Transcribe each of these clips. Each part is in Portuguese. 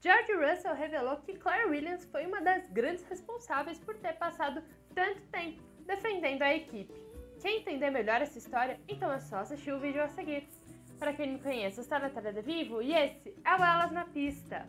George Russell revelou que Claire Williams foi uma das grandes responsáveis por ter passado tanto tempo defendendo a equipe. Quer entender melhor essa história? Então é só assistir o vídeo a seguir. Para quem não conhece, eu estou na Natália Vivo e esse é o Elas na Pista.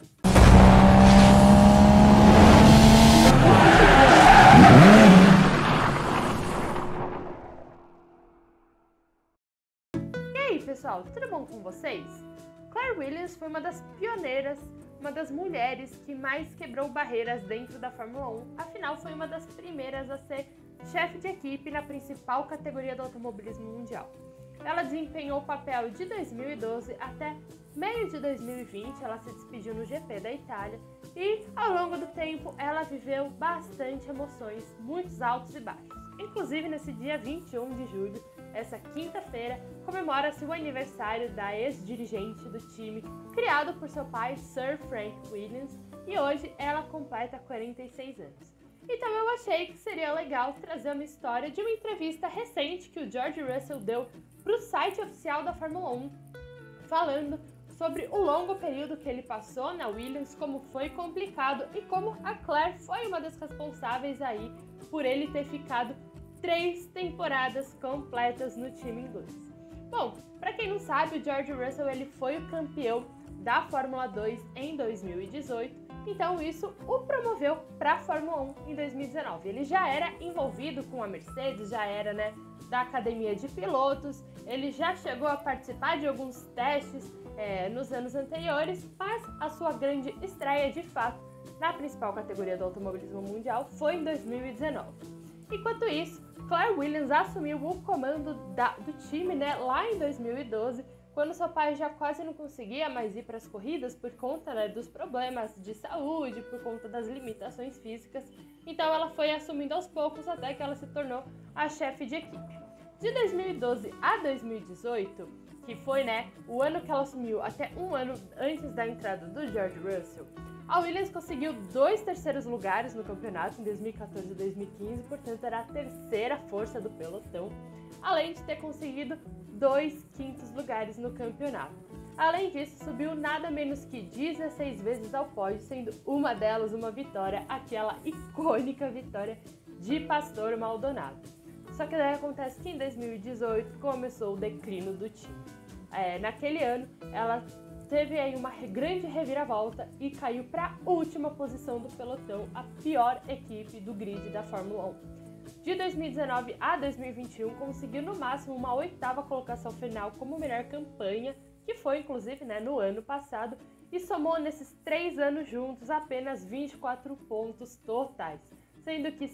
E aí pessoal, tudo bom com vocês? Claire Williams foi uma das pioneiras, uma das mulheres que mais quebrou barreiras dentro da Fórmula 1, afinal foi uma das primeiras a ser chefe de equipe na principal categoria do automobilismo mundial. Ela desempenhou o papel de 2012 até meio de 2020, ela se despediu no GP da Itália e ao longo do tempo ela viveu bastante emoções, muitos altos e baixos. Inclusive nesse dia 21 de julho, essa quinta-feira, comemora-se o aniversário da ex-dirigente do time, criado por seu pai, Sir Frank Williams, e hoje ela completa 46 anos. Então eu achei que seria legal trazer uma história de uma entrevista recente que o George Russell deu para o site oficial da Fórmula 1, falando sobre o longo período que ele passou na Williams, como foi complicado e como a Claire foi uma das responsáveis aí por ele ter ficado 3 temporadas completas no time inglês. Bom, para quem não sabe, o George Russell ele foi o campeão da Fórmula 2 em 2018, então isso o promoveu para a Fórmula 1 em 2019. Ele já era envolvido com a Mercedes, já era da academia de pilotos, ele já chegou a participar de alguns testes nos anos anteriores, mas a sua grande estreia de fato na principal categoria do automobilismo mundial foi em 2019. Enquanto isso, Claire Williams assumiu o comando do time lá em 2012, quando seu pai já quase não conseguia mais ir para as corridas por conta dos problemas de saúde, por conta das limitações físicas. Então ela foi assumindo aos poucos até que ela se tornou a chefe de equipe. De 2012 a 2018, que foi o ano que ela assumiu, até um ano antes da entrada do George Russell, a Williams conseguiu 2 terceiros lugares no campeonato em 2014 e 2015, portanto era a terceira força do pelotão, além de ter conseguido 2 quintos lugares no campeonato. Além disso, subiu nada menos que 16 vezes ao pódio, sendo uma delas uma vitória, aquela icônica vitória de Pastor Maldonado. Só que daí acontece que em 2018 começou o declínio do time. Naquele ano, ela teve aí uma grande reviravolta e caiu para a última posição do pelotão, a pior equipe do grid da Fórmula 1. De 2019 a 2021, conseguiu no máximo uma 8ª colocação final como melhor campanha, que foi inclusive no ano passado, e somou nesses 3 anos juntos apenas 24 pontos totais, sendo que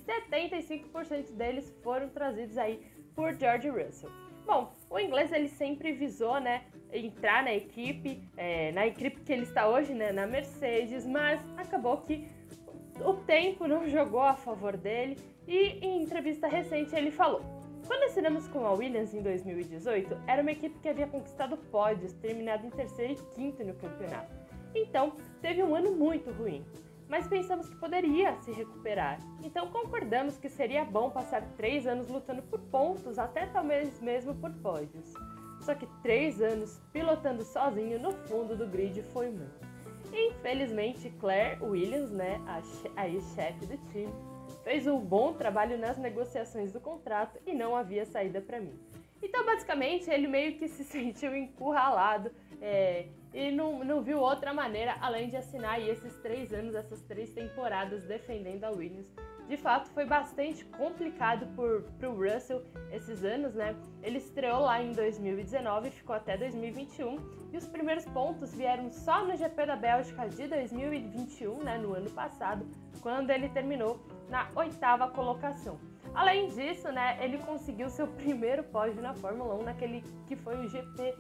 75% deles foram trazidos aí por George Russell. Bom, o inglês ele sempre visou entrar na equipe que ele está hoje, na Mercedes, mas acabou que o tempo não jogou a favor dele e em entrevista recente ele falou: "Quando assinamos com a Williams em 2018, era uma equipe que havia conquistado pódios, terminado em terceiro e quinto no campeonato. Então, teve um ano muito ruim, mas pensamos que poderia se recuperar. Então concordamos que seria bom passar 3 anos lutando por pontos, até talvez mesmo por pódios. Só que 3 anos pilotando sozinho no fundo do grid foi muito. Infelizmente, Claire Williams, a ex-chefe do time, fez um bom trabalho nas negociações do contrato e não havia saída para mim." Então, basicamente, ele meio que se sentiu encurralado e não viu outra maneira além de assinar aí esses 3 anos, essas 3 temporadas defendendo a Williams. De fato, foi bastante complicado pro Russell esses anos, Ele estreou lá em 2019 e ficou até 2021, e os primeiros pontos vieram só no GP da Bélgica de 2021, no ano passado, quando ele terminou na 8ª colocação. Além disso, ele conseguiu seu primeiro pódio na Fórmula 1, naquele que foi o GP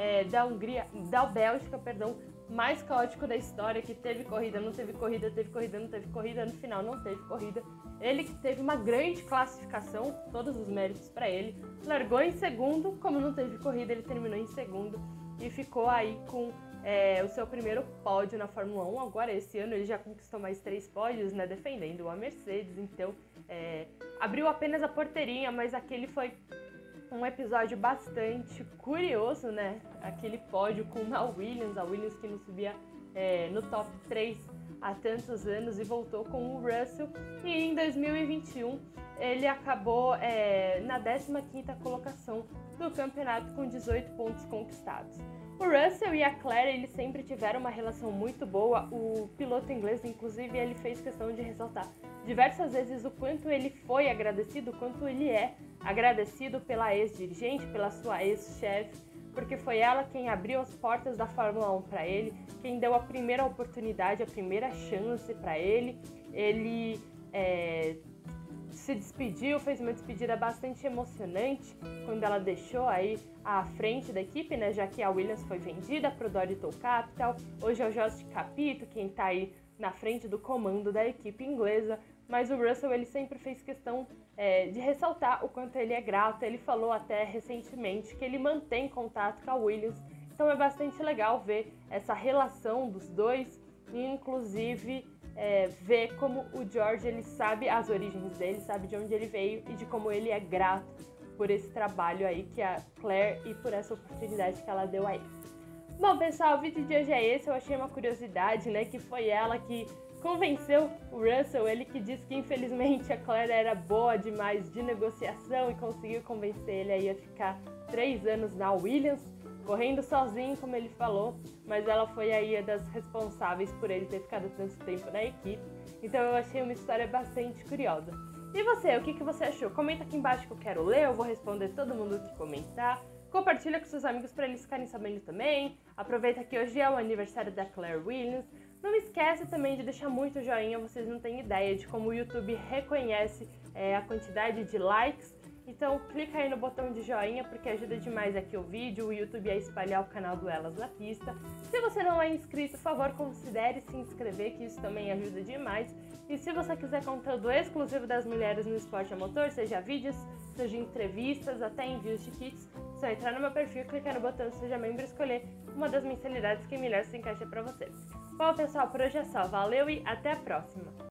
da Bélgica, mais caótico da história, que teve corrida, não teve corrida, teve corrida, não teve corrida, no final não teve corrida. Ele que teve uma grande classificação, todos os méritos para ele, largou em segundo, como não teve corrida, ele terminou em segundo e ficou aí com o seu primeiro pódio na Fórmula 1. Agora, esse ano, ele já conquistou mais 3 pódios, defendendo a Mercedes, então abriu apenas a porteirinha, mas aquele foi um episódio bastante curioso, Aquele pódio com a Williams que não subia no top 3 há tantos anos e voltou com o Russell. E em 2021 ele acabou na 15ª colocação do campeonato com 18 pontos conquistados. O Russell e a Claire, eles sempre tiveram uma relação muito boa. O piloto inglês, inclusive, ele fez questão de ressaltar diversas vezes o quanto ele foi agradecido, o quanto ele é agradecido pela ex-dirigente, pela sua ex-chefe, porque foi ela quem abriu as portas da Fórmula 1 para ele, quem deu a primeira oportunidade, a primeira chance para ele. Ele se despediu, fez uma despedida bastante emocionante quando ela deixou aí à frente da equipe, né, já que a Williams foi vendida para o Dorito Capital. Hoje é o Jost Capito quem está aí na frente do comando da equipe inglesa, mas o Russell ele sempre fez questão de ressaltar o quanto ele é grato. Ele falou até recentemente que ele mantém contato com a Williams, então é bastante legal ver essa relação dos dois, e inclusive ver como o George ele sabe as origens dele, sabe de onde ele veio e de como ele é grato por esse trabalho aí que a Claire e por essa oportunidade que ela deu a ele. Bom, pessoal, o vídeo de hoje é esse. Eu achei uma curiosidade, né, que foi ela que convenceu o Russell, ele que disse que infelizmente a Claire era boa demais de negociação e conseguiu convencer ele aí a ficar 3 anos na Williams, correndo sozinho, como ele falou, mas ela foi aí das responsáveis por ele ter ficado tanto tempo na equipe. Então eu achei uma história bastante curiosa. E você, o que você achou? Comenta aqui embaixo que eu quero ler, eu vou responder todo mundo que comentar. Compartilha com seus amigos para eles ficarem sabendo também. Aproveita que hoje é o aniversário da Claire Williams. Não esquece também de deixar muito joinha, vocês não têm ideia de como o YouTube reconhece a quantidade de likes. Então clica aí no botão de joinha porque ajuda demais aqui o vídeo, o YouTube a espalhar o canal do Elas na Pista. Se você não é inscrito, por favor, considere se inscrever, que isso também ajuda demais. E se você quiser conteúdo exclusivo das mulheres no esporte a motor, seja vídeos, seja entrevistas, até envios de kits, é só entrar no meu perfil, clicar no botão Seja Membro e escolher uma das mensalidades que melhor se encaixa para você. Bom, pessoal, por hoje é só. Valeu e até a próxima!